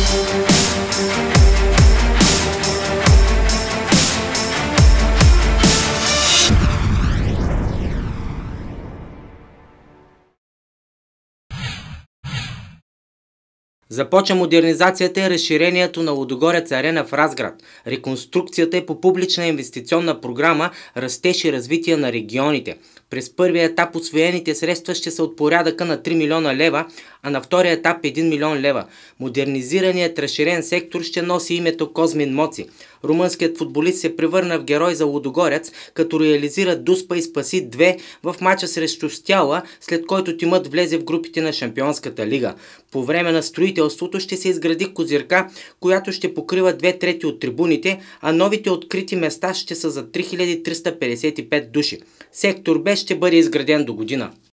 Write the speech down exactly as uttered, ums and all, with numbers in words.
Започва модернизацията и разширението на Лудогорец Арена в Разград. Реконструкцията е по публична инвестиционна програма "Растеж и развитие на регионите". През първия етап усвоените средства ще са от порядъка на три милиона лева, а на втория етап един милион лева. Модернизираният разширен сектор ще носи името Козмин Моци. Румънският футболист се превърна в герой за Лудогорец, като реализира дуспа и спаси две в мача срещу Стяла, след който тимът влезе в групите на Шампионската лига. По време на строителството ще се изгради козирка, която ще покрива две трети от трибуните, а новите открити места ще са за три хиляди триста петдесет и пет души. Сектор Б ще бъде изграден до година.